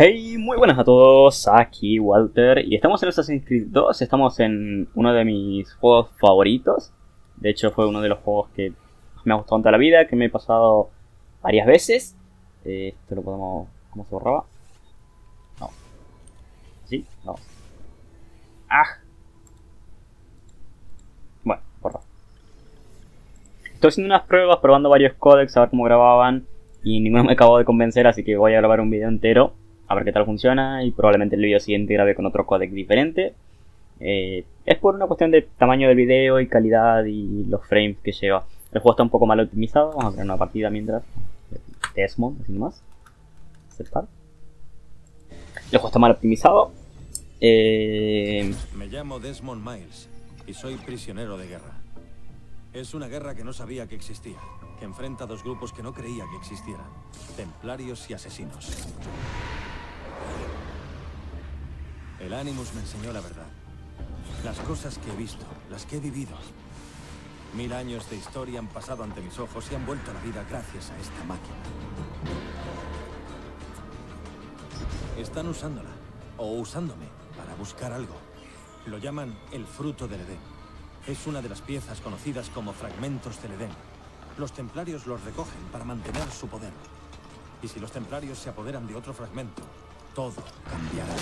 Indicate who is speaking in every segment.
Speaker 1: Hey, muy buenas a todos, aquí Walter y estamos en Assassin's Creed 2, estamos en uno de mis juegos favoritos. De hecho fue uno de los juegos que me ha gustado en toda la vida, que me he pasado varias veces. Esto lo podemos... ¿Cómo se borraba? No. ¿Sí? No. ¡Ah! Bueno, borra. Estoy haciendo unas pruebas, probando varios códecs, a ver cómo grababan. Y ninguno me acabó de convencer, así que voy a grabar un video entero a ver qué tal funciona, y probablemente el vídeo siguiente grabe con otro codec diferente. Es por una cuestión de tamaño del video y calidad y los frames que lleva. El juego está un poco mal optimizado. Vamos a crear una partida mientras. Desmond, así nomás. Aceptar. El juego está mal optimizado.
Speaker 2: Me llamo Desmond Miles y soy prisionero de guerra. Es una guerra que no sabía que existía, que enfrenta a dos grupos que no creía que existieran: templarios y asesinos. El Animus me enseñó la verdad. Las cosas que he visto, las que he vivido. 1000 años de historia han pasado ante mis ojos y han vuelto a la vida gracias a esta máquina. Están usándola, o usándome, para buscar algo. Lo llaman el fruto del Edén. Es una de las piezas conocidas como fragmentos del Edén. Los templarios los recogen para mantener su poder. Y si los templarios se apoderan de otro fragmento, todo cambiará.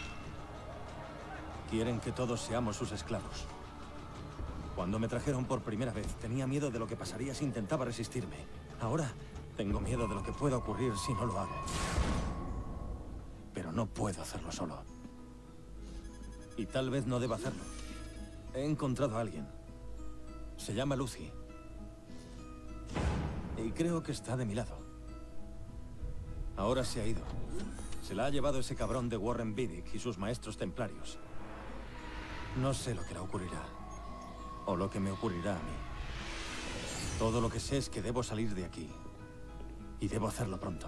Speaker 2: Quieren que todos seamos sus esclavos. Cuando me trajeron por primera vez, tenía miedo de lo que pasaría si intentaba resistirme. Ahora, tengo miedo de lo que pueda ocurrir si no lo hago. Pero no puedo hacerlo solo. Y tal vez no deba hacerlo. He encontrado a alguien. Se llama Lucy. Y creo que está de mi lado. Ahora se ha ido. Se la ha llevado ese cabrón de Warren Vidic y sus maestros templarios. No sé lo que le ocurrirá. O lo que me ocurrirá a mí. Todo lo que sé es que debo salir de aquí. Y debo hacerlo pronto.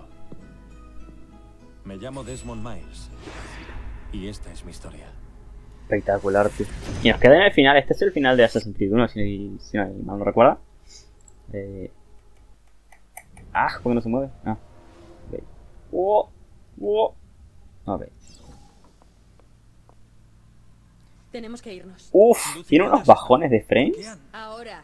Speaker 2: Me llamo Desmond Miles. Y esta es mi historia.
Speaker 1: Espectacular, tío. Y nos queda en el final. Este es el final de Assassin's Creed 1, si no lo recuerda. ¿Por qué no se mueve? Ah. Ok. Ok.
Speaker 3: Tenemos que irnos.
Speaker 1: Uf, tiene unos bajones de frames.
Speaker 3: Ahora.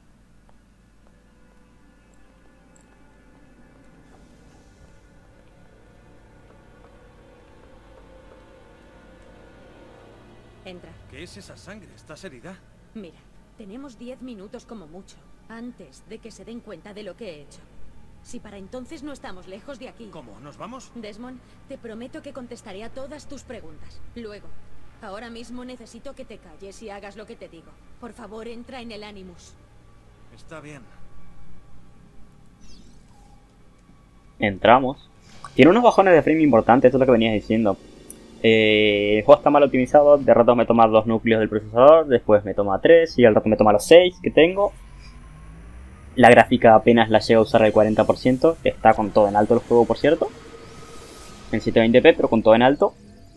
Speaker 3: Entra.
Speaker 2: ¿Qué es esa sangre? ¿Estás herida?
Speaker 3: Mira, tenemos 10 minutos como mucho, antes de que se den cuenta de lo que he hecho. Si para entonces no estamos lejos de aquí...
Speaker 2: ¿Cómo? ¿Nos vamos?
Speaker 3: Desmond, te prometo que contestaré a todas tus preguntas. Luego, ahora mismo necesito que te calles y hagas lo que te digo. Por favor, entra en el Animus.
Speaker 2: Está bien.
Speaker 1: Entramos. Tiene unos bajones de frame importantes, eso es lo que venías diciendo. El juego está mal optimizado, de rato me toma 2 núcleos del procesador, después me toma 3 y al rato me toma los 6 que tengo. La gráfica apenas la llega a usar el 40%, está con todo en alto el juego, por cierto. En 720p, pero con todo en alto.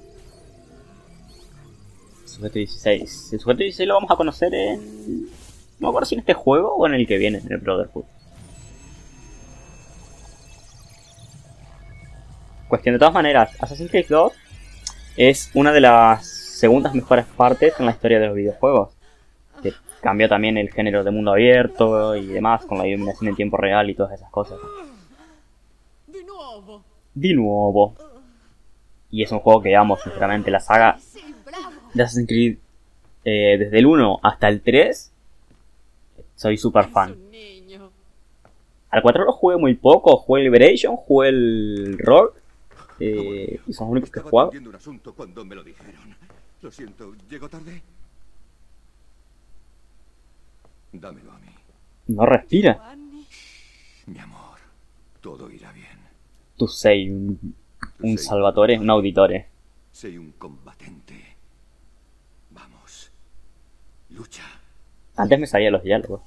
Speaker 1: Sujeto 16. El sujeto 16 lo vamos a conocer en... No me acuerdo si en este juego o en el que viene, en el Brotherhood. Cuestión, de todas maneras, Assassin's Creed 2 es una de las segundas mejores partes en la historia de los videojuegos. Que cambió también el género de mundo abierto y demás, con la iluminación en tiempo real y todas esas cosas. De nuevo. Y es un juego que amo, sinceramente. La saga de Assassin's Creed, desde el 1 hasta el 3, soy super fan. Al 4 lo jugué muy poco. Jugué el Liberation, jugué el Rogue. Y son los únicos que he jugado.
Speaker 4: Un asunto cuando me lo dijeron. Lo siento, ¿llego tarde? Dámelo a mí.
Speaker 1: No respira.
Speaker 4: Mi amor, todo irá bien.
Speaker 1: Tú sei un salvatore, un auditore.
Speaker 4: Soy un combatente. Vamos. Lucha.
Speaker 1: Antes me sabía los diálogos.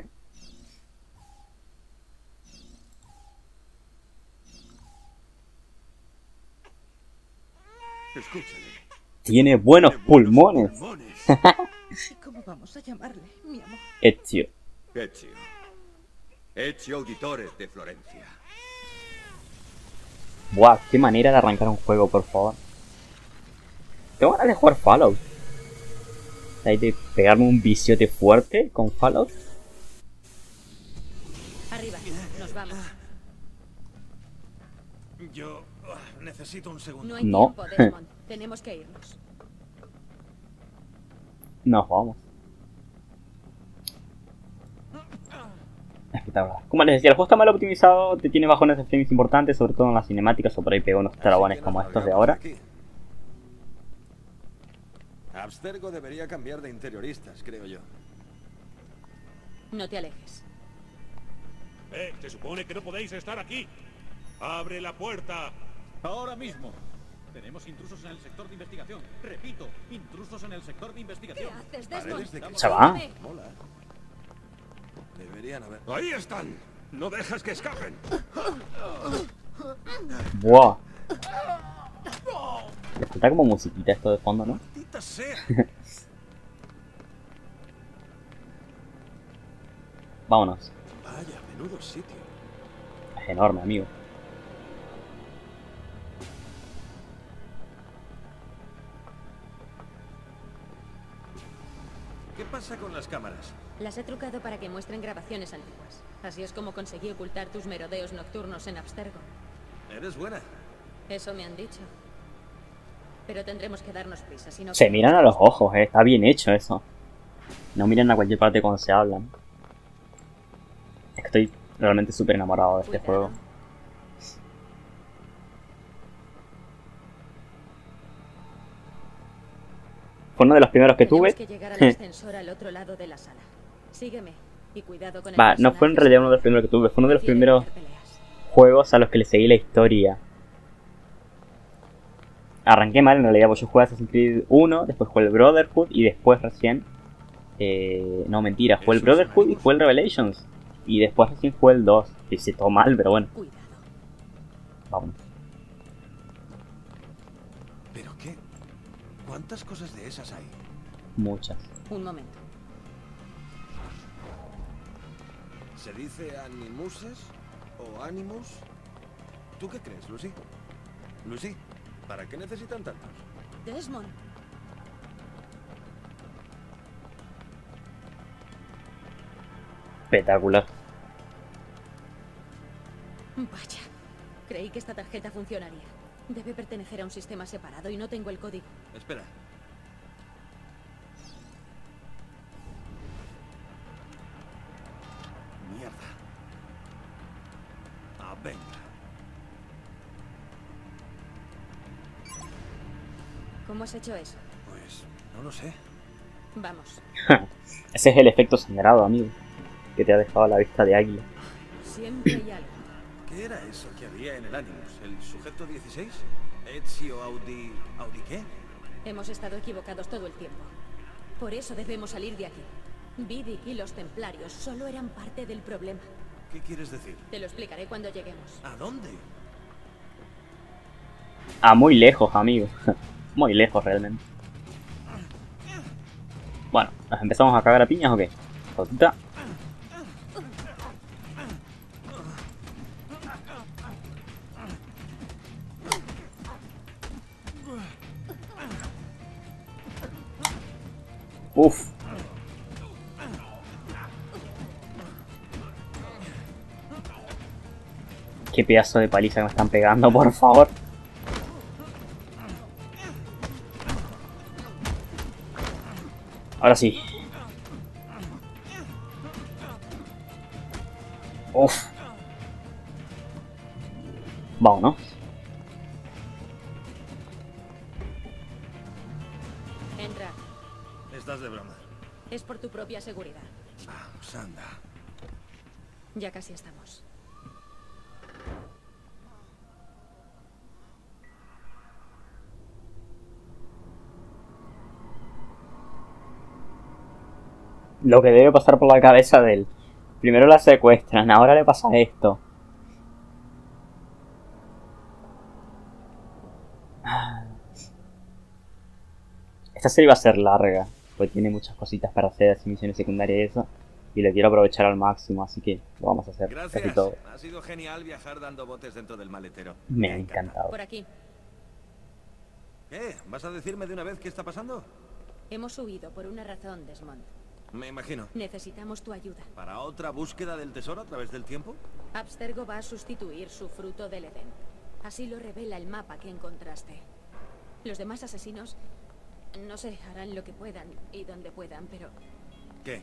Speaker 4: Escúchale.
Speaker 1: Tiene buenos pulmones.
Speaker 3: ¿Cómo vamos a llamarle, mi amor?
Speaker 1: Ezio.
Speaker 4: Ezio Auditore de Florencia.
Speaker 1: Buah, qué manera de arrancar un juego, por favor. Tengo ganas de jugar Fallout. Hay de pegarme un viciote fuerte con Fallout.
Speaker 3: Arriba, nos vamos.
Speaker 2: Yo necesito un segundo.
Speaker 3: No hay
Speaker 1: No.
Speaker 3: tiempo, Desmond. Tenemos que irnos.
Speaker 1: Nos vamos. Espectacular. Como les decía, el juego está mal optimizado, te tiene bajones de frames importantes, sobre todo en las cinemáticas, o por ahí pega unos trabones como estos de ahora.
Speaker 2: Abstergo debería cambiar de interioristas, creo yo.
Speaker 3: No te alejes.
Speaker 5: Se supone que no podéis estar aquí. ¡Abre la puerta!
Speaker 6: Ahora mismo. Tenemos intrusos en el sector de investigación. Repito, intrusos en el sector de
Speaker 3: ¿Qué
Speaker 6: investigación.
Speaker 3: haces,
Speaker 2: Paredes
Speaker 3: Desmond?
Speaker 2: de
Speaker 1: Se va.
Speaker 3: Sígueme.
Speaker 2: Mola. Deberían haber...
Speaker 5: ¡Ahí están! ¡No dejes que escapen!
Speaker 1: Buah. Le falta como musiquita esto de fondo, ¿no?
Speaker 2: ¡Maldita sea!
Speaker 1: Vámonos.
Speaker 2: Vaya, menudo sitio.
Speaker 1: Es enorme, amigo.
Speaker 2: ¿Qué pasa con las cámaras?
Speaker 3: Las he trucado para que muestren grabaciones antiguas. Así es como conseguí ocultar tus merodeos nocturnos en Abstergo.
Speaker 2: Eres buena.
Speaker 3: Eso me han dicho. Pero tendremos que darnos prisa, si no...
Speaker 1: Se miran a los ojos, está bien hecho eso. No miran a cualquier parte cuando se hablan. Es que estoy realmente súper enamorado de este
Speaker 3: Cuidado.
Speaker 1: juego. Fue uno de los primeros que
Speaker 3: Tenemos
Speaker 1: tuve.
Speaker 3: que llegar al ascensor al otro lado de la sala. Sígueme y cuidado con el
Speaker 1: Va, no fue en
Speaker 3: personaje.
Speaker 1: realidad uno de los primeros que tuve, fue uno de los
Speaker 3: Prefiere
Speaker 1: primeros
Speaker 3: evitar peleas.
Speaker 1: juegos a los que le seguí la historia. Arranqué mal en realidad, porque yo jugué Assassin's Creed 1, después jugué el Brotherhood y después recién... no, mentira, jugué el Brotherhood y jugué el Revelations. Y después recién jugué el 2. Hice todo mal, pero bueno,
Speaker 3: Cuidado.
Speaker 1: vamos.
Speaker 2: ¿Pero qué? ¿Cuántas cosas de esas hay?
Speaker 1: Muchas.
Speaker 3: Un momento.
Speaker 2: ¿Se dice animuses o animus? ¿Tú qué crees, Lucy? Lucy, ¿para qué necesitan tantos?
Speaker 3: Desmond.
Speaker 1: Espectacular.
Speaker 3: Vaya. Creí que esta tarjeta funcionaría. Debe pertenecer a un sistema separado y no tengo el código.
Speaker 2: Espera. Mierda. Ah, venga.
Speaker 3: ¿Cómo has hecho eso?
Speaker 2: Pues no lo sé.
Speaker 3: Vamos.
Speaker 1: Ese es el efecto sangrado, amigo. Que te ha dejado la vista de águila.
Speaker 3: Siempre hay algo.
Speaker 2: ¿Qué era eso que había en el Animus? ¿El sujeto 16? ¿Ezio Audi... ¿Audi qué?
Speaker 3: Hemos estado equivocados todo el tiempo. Por eso debemos salir de aquí. Vidic y los templarios solo eran parte del problema.
Speaker 2: ¿Qué quieres decir?
Speaker 3: Te lo explicaré cuando lleguemos.
Speaker 2: ¿A dónde?
Speaker 1: Ah, muy lejos, amigo. Muy lejos, realmente. Bueno, ¿nos empezamos a cagar a piñas o qué? Jotita. Uf. Qué pedazo de paliza que me están pegando, por favor. Ahora sí. Uf. Vámonos.
Speaker 3: Entra.
Speaker 2: Estás de broma.
Speaker 3: Es por tu propia seguridad.
Speaker 2: Vamos, anda.
Speaker 3: Ya casi estamos.
Speaker 1: Lo que debe pasar por la cabeza de él. Primero la secuestran, ahora le pasa esto. Esta serie va a ser larga, porque tiene muchas cositas para hacer, así misiones secundarias y eso. y lo quiero aprovechar al máximo, así que lo vamos a hacer casi
Speaker 2: Gracias.
Speaker 1: todo.
Speaker 2: Ha sido genial viajar dando botes dentro del maletero.
Speaker 1: Me ha encantado.
Speaker 3: Por aquí.
Speaker 2: ¿Qué? ¿Vas a decirme de una vez qué está pasando?
Speaker 3: Hemos huido por una razón, Desmond.
Speaker 2: Me imagino.
Speaker 3: Necesitamos tu ayuda.
Speaker 2: ¿Para otra búsqueda del tesoro a través del tiempo?
Speaker 3: Abstergo va a sustituir su fruto del Edén. Así lo revela el mapa que encontraste. Los demás asesinos, no sé, harán lo que puedan y donde puedan, pero
Speaker 2: ¿Qué?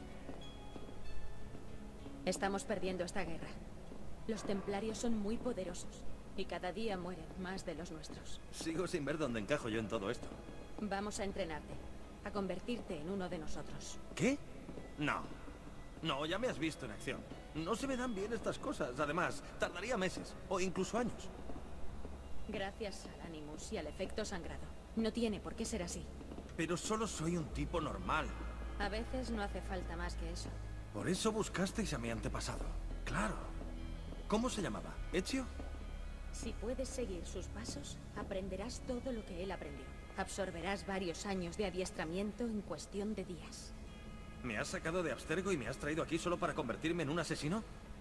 Speaker 3: estamos perdiendo esta guerra. Los templarios son muy poderosos y cada día mueren más de los nuestros.
Speaker 2: Sigo sin ver dónde encajo yo en todo esto.
Speaker 3: Vamos a entrenarte, a convertirte en uno de nosotros.
Speaker 2: ¿Qué? No. No, ya me has visto en acción. No se me dan bien estas cosas. Además, tardaría meses o incluso años.
Speaker 3: Gracias al Animus y al efecto sangrado. No tiene por qué ser así.
Speaker 2: Pero solo soy un tipo normal.
Speaker 3: A veces no hace falta más que eso.
Speaker 2: Por eso buscasteis a mi antepasado. Claro. ¿Cómo se llamaba? ¿Ezio?
Speaker 3: Si puedes seguir sus pasos, aprenderás todo lo que él aprendió. Absorberás varios años de adiestramiento en cuestión de días.
Speaker 2: ¿Me has sacado de Abstergo y me has traído aquí solo para convertirme en un asesino?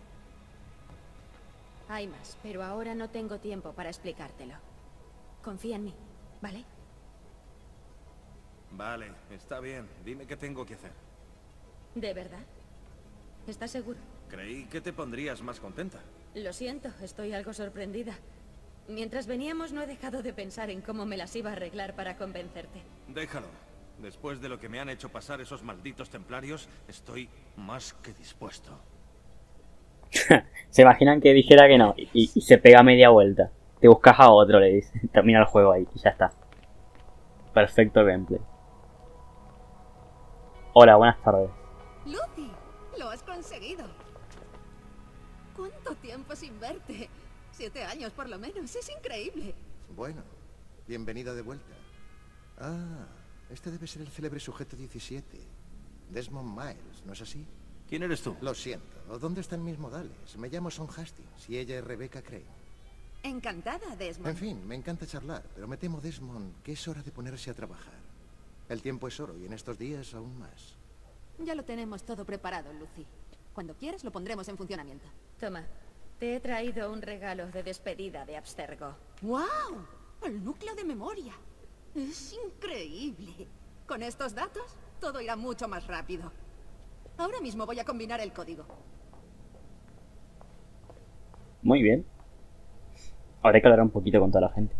Speaker 3: Hay más, pero ahora no tengo tiempo para explicártelo. Confía en mí, ¿vale?
Speaker 2: Vale, está bien. Dime qué tengo que hacer.
Speaker 3: ¿De verdad? ¿Estás seguro?
Speaker 2: Creí que te pondrías más contenta.
Speaker 3: Lo siento, estoy algo sorprendida. Mientras veníamos no he dejado de pensar en cómo me las iba a arreglar para convencerte.
Speaker 2: Déjalo. Después de lo que me han hecho pasar esos malditos templarios, estoy más que dispuesto.
Speaker 1: Se imaginan que dijera que no y se pega media vuelta. Te buscas a otro, le dice. Termina el juego ahí y ya está. Perfecto gameplay. Hola, buenas tardes.
Speaker 7: Lucy, lo has conseguido. ¿Cuánto tiempo sin verte? 7 años por lo menos, es increíble.
Speaker 4: Bueno, bienvenida de vuelta. Ah, este debe ser el célebre sujeto 17. Desmond Miles, ¿no es así?
Speaker 2: ¿Quién eres tú?
Speaker 4: Lo siento, ¿dónde están mis modales? Me llamo Son Hastings y ella es Rebecca Crane.
Speaker 7: Encantada, Desmond.
Speaker 4: En fin, me encanta charlar, pero me temo, Desmond, que es hora de ponerse a trabajar. El tiempo es oro y en estos días aún más.
Speaker 7: Ya lo tenemos todo preparado, Lucy. Cuando quieras lo pondremos en funcionamiento.
Speaker 3: Toma, te he traído un regalo de despedida de Abstergo.
Speaker 7: ¡Wow! El núcleo de memoria. Es increíble. Con estos datos, todo irá mucho más rápido. Ahora mismo voy a combinar el código.
Speaker 1: Muy bien. Habrá que hablar un poquito con toda la gente.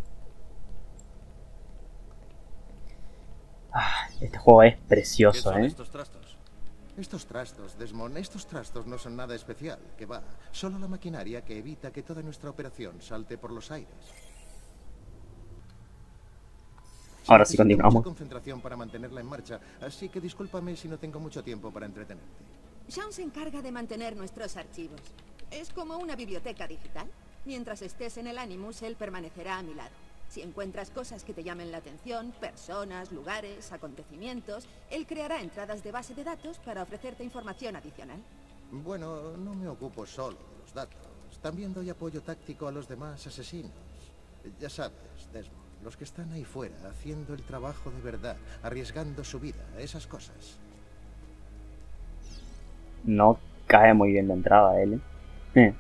Speaker 1: Ah, este juego es
Speaker 2: ¿Qué
Speaker 1: precioso,
Speaker 2: son
Speaker 1: ¿eh?
Speaker 2: estos trastos?
Speaker 4: Estos trastos, Desmond, estos trastos no son nada especial, que va. Solo la maquinaria que evita que toda nuestra operación salte por los aires.
Speaker 1: Ahora sí
Speaker 4: Necesito
Speaker 1: continuamos.
Speaker 4: mucha concentración para mantenerla en marcha, así que discúlpame si no tengo mucho tiempo para entretenerte.
Speaker 7: Sean se encarga de mantener nuestros archivos. Es como una biblioteca digital. Mientras estés en el Animus, él permanecerá a mi lado. Si encuentras cosas que te llamen la atención, personas, lugares, acontecimientos, él creará entradas de base de datos para ofrecerte información adicional.
Speaker 4: Bueno, no me ocupo solo de los datos. También doy apoyo táctico a los demás asesinos. Ya sabes, Desmond, los que están ahí fuera, haciendo el trabajo de verdad, arriesgando su vida, esas cosas.
Speaker 1: No cae muy bien de entrada él, ¿eh?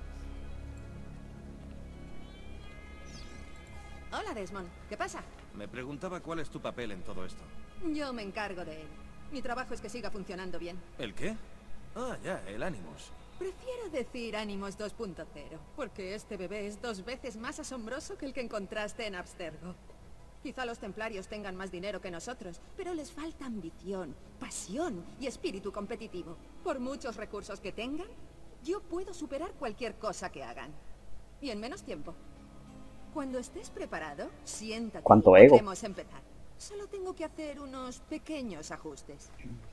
Speaker 7: Hola, Desmond. ¿Qué pasa?
Speaker 2: Me preguntaba cuál es tu papel en todo esto.
Speaker 7: Yo me encargo de él. Mi trabajo es que siga funcionando bien.
Speaker 2: ¿El qué? Ah, ya, el Animus.
Speaker 7: Prefiero decir Animus 2.0, porque este bebé es 2 veces más asombroso que el que encontraste en Abstergo. Quizá los templarios tengan más dinero que nosotros, pero les falta ambición, pasión y espíritu competitivo. Por muchos recursos que tengan, yo puedo superar cualquier cosa que hagan. Y en menos tiempo. Cuando estés preparado, siéntate
Speaker 1: ¿Cuánto
Speaker 7: y
Speaker 1: ego?
Speaker 7: podremos empezar. Solo tengo que hacer unos pequeños ajustes.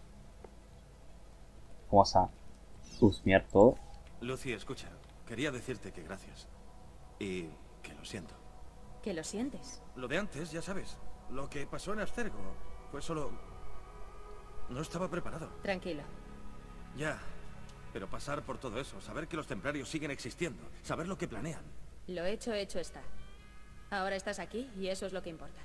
Speaker 1: Vamos a husmear todo.
Speaker 2: Lucy, escucha. Quería decirte que gracias. Y que lo siento.
Speaker 3: ¿Que lo sientes?
Speaker 2: Lo de antes, ya sabes. Lo que pasó en Abstergo fue solo... No estaba preparado.
Speaker 3: Tranquilo.
Speaker 2: Ya. Pero pasar por todo eso, saber que los templarios siguen existiendo, saber lo que planean.
Speaker 3: Lo hecho está. Ahora estás aquí y eso es lo que importa.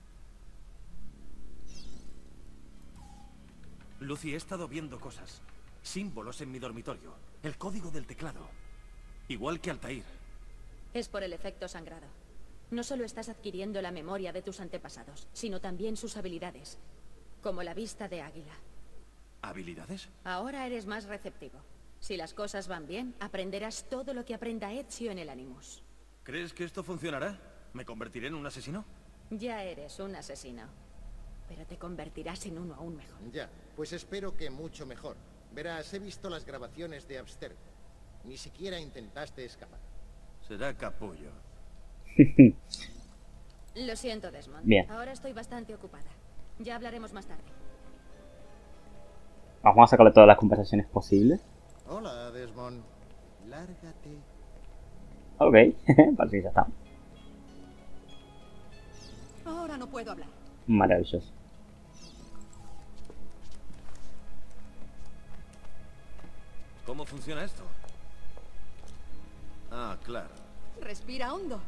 Speaker 2: Lucy, he estado viendo cosas. símbolos en mi dormitorio. El código del teclado. Igual que Altair.
Speaker 3: Es por el efecto sangrado. No solo estás adquiriendo la memoria de tus antepasados, sino también sus habilidades. Como la vista de águila.
Speaker 2: ¿Habilidades?
Speaker 3: Ahora eres más receptivo. Si las cosas van bien, aprenderás todo lo que aprenda Ezio en el Animus.
Speaker 2: ¿Crees que esto funcionará? ¿Me convertiré en un asesino?
Speaker 3: Ya eres un asesino. Pero te convertirás en uno aún mejor.
Speaker 4: Ya, pues espero que mucho mejor. Verás, he visto las grabaciones de Abstergo. Ni siquiera intentaste escapar.
Speaker 2: Será capullo.
Speaker 3: Lo siento, Desmond.
Speaker 1: Bien.
Speaker 3: Ahora estoy bastante ocupada. Ya hablaremos más tarde.
Speaker 1: Vamos a sacarle todas las conversaciones posibles.
Speaker 4: Hola, Desmond. Lárgate.
Speaker 1: Ok, parece que ya está.
Speaker 7: Ahora no puedo hablar.
Speaker 1: Maravilloso.
Speaker 2: ¿Cómo funciona esto? Ah, claro.
Speaker 7: Respira hondo.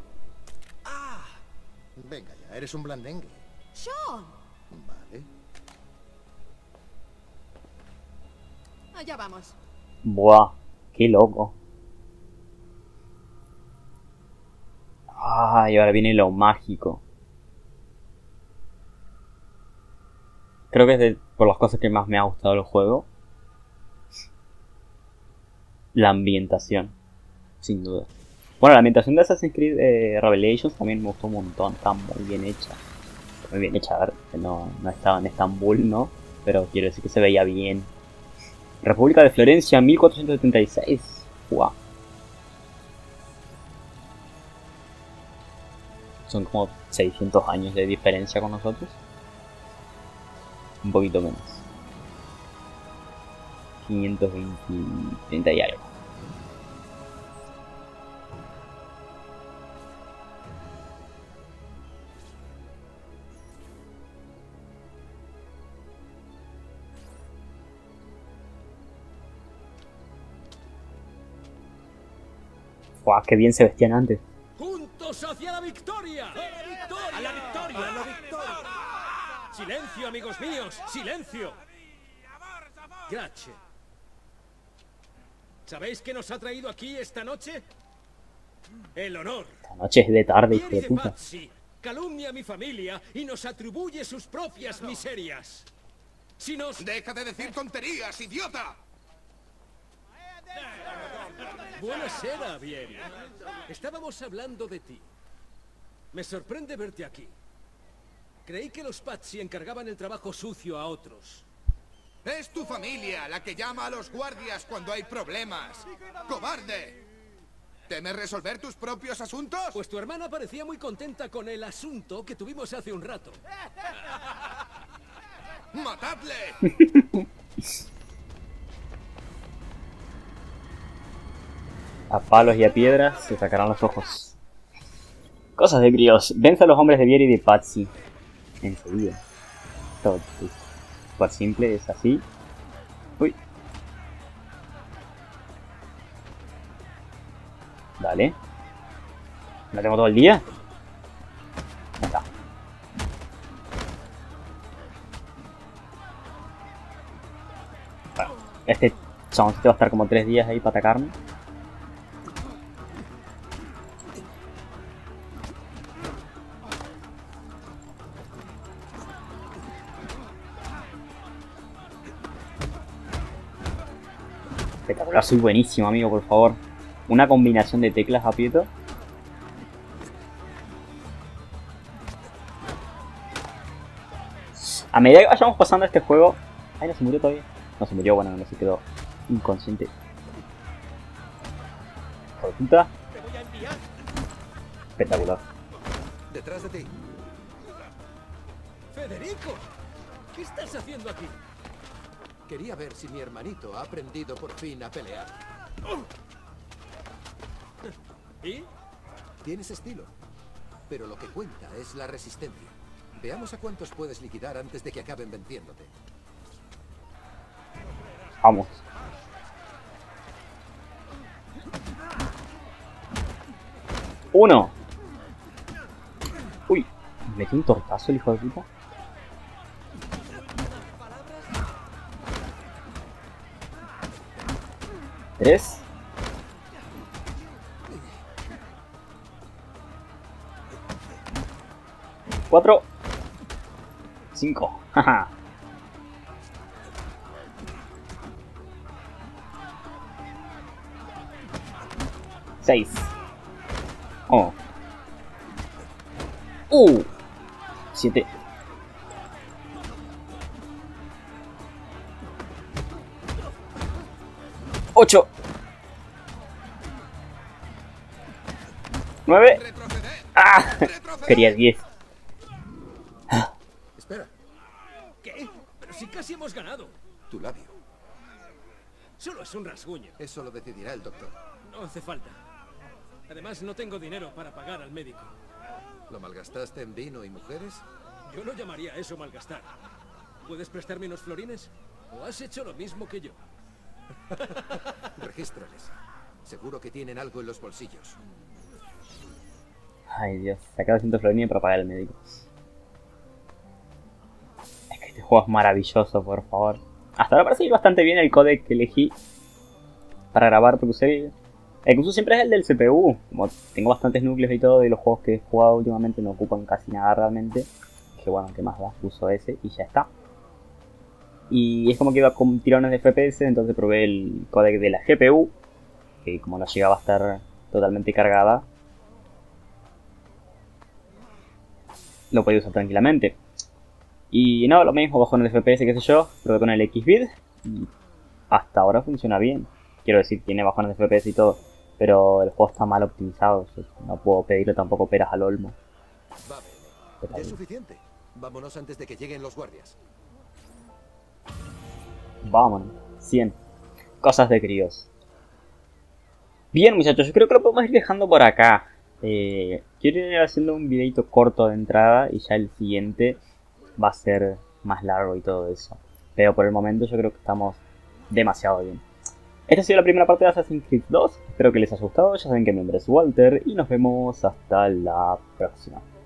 Speaker 4: Venga ya, eres un blandengue.
Speaker 7: ¡Sean!
Speaker 4: Vale.
Speaker 7: Allá vamos.
Speaker 1: Buah, qué loco. Ah, y ahora viene lo mágico. Creo que es por las cosas que más me ha gustado el juego. La ambientación, sin duda. Bueno, la ambientación de Assassin's Creed Revelations también me gustó un montón. Está muy bien hecha. Muy bien hecha, a ver, no estaba en Estambul, ¿no? Pero quiero decir que se veía bien. República de Florencia, 1476. Wow. Son como 600 años de diferencia con nosotros. Un poquito menos. 520, 30 y algo. Guau, qué bien se vestían antes.
Speaker 6: ¡Juntos hacia la victoria! ¡A la victoria! ¡A la victoria! ¡A la victoria! ¡Silencio, amigos míos! ¡Silencio! Gracias. ¿Sabéis qué nos ha traído aquí esta noche? El honor.
Speaker 1: Esta noche es de tarde, hijo
Speaker 6: Vieri
Speaker 1: de
Speaker 6: de
Speaker 1: puta.
Speaker 6: Pazzi calumnia a mi familia y nos atribuye sus propias miserias. Si nos...
Speaker 8: ¡Deja de decir tonterías, idiota!
Speaker 6: Buenasera, Vieri. Estábamos hablando de ti. Me sorprende verte aquí. Creí que los Pazzi encargaban el trabajo sucio a otros.
Speaker 8: Es tu familia la que llama a los guardias cuando hay problemas. ¡Cobarde! ¿Temes resolver tus propios asuntos?
Speaker 6: Pues tu hermana parecía muy contenta con el asunto que tuvimos hace un rato.
Speaker 8: ¡Matadle!
Speaker 1: A palos y a piedras se sacarán los ojos. Cosas de críos. Vence a los hombres de Vieri y de Pazzi. Enseguida. Todo es súper simple, es así. Uy. Dale. ¿La tengo todo el día? Ahí está. Bueno, este chaboncito va a estar como 3 días ahí para atacarme. Espectacular, soy buenísimo, amigo, por favor. Una combinación de teclas, aprieto. A medida que vayamos pasando este juego... Ay, no se murió todavía. No se murió, bueno, no se quedó inconsciente. Hijo de puta. Espectacular.
Speaker 8: Detrás de ti.
Speaker 6: ¡Federico! ¿Qué estás haciendo aquí?
Speaker 9: Quería ver si mi hermanito ha aprendido por fin a pelear.
Speaker 6: ¿Y?
Speaker 9: Tienes estilo, pero lo que cuenta es la resistencia. Veamos a cuántos puedes liquidar antes de que acaben venciéndote.
Speaker 1: Vamos. Uno. Uy, me metí un tortazo el hijo de puta. 3. 4. 5. Jaja. 6. Oh. 7. 8. 9. ¡Ah! Quería 10.
Speaker 9: Espera,
Speaker 6: ¿Qué? Pero si casi hemos ganado.
Speaker 9: tu labio.
Speaker 6: Solo es un rasguño.
Speaker 9: Eso lo decidirá el doctor.
Speaker 6: No hace falta. Además, no tengo dinero para pagar al médico.
Speaker 9: ¿Lo malgastaste en vino y mujeres?
Speaker 6: Yo no llamaría eso malgastar. ¿Puedes prestarme unos florines? ¿O has hecho lo mismo que yo?
Speaker 9: Regístrales. Seguro que tienen algo en los bolsillos.
Speaker 1: Ay Dios, saca 200 florines para pagar al médico. Es que este juego es maravilloso, por favor. Hasta ahora parece ir bastante bien el códec que elegí para grabar, porque usé... El que uso siempre es el del CPU. Como tengo bastantes núcleos y todo, y los juegos que he jugado últimamente no ocupan casi nada realmente. Que bueno, ¿qué más da? Uso ese y ya está. Y es como que iba con tirones de FPS, entonces probé el códec de la GPU, que como no llegaba a estar totalmente cargada, lo podía usar tranquilamente. Y no, lo mismo, bajones de FPS, qué sé yo, probé con el Xvid y hasta ahora funciona bien. Quiero decir, tiene bajones de FPS y todo, pero el juego está mal optimizado, no puedo pedirle tampoco peras al olmo.
Speaker 9: Va, ya es suficiente. Vámonos antes de que lleguen los guardias.
Speaker 1: Vámonos, 100. Cosas de críos. Bien muchachos, yo creo que lo podemos ir dejando por acá. Quiero ir haciendo un videito corto de entrada y ya el siguiente va a ser más largo y todo eso. Pero por el momento yo creo que estamos demasiado bien. Esta ha sido la primera parte de Assassin's Creed 2. Espero que les haya gustado. Ya saben que mi nombre es Walter y nos vemos hasta la próxima.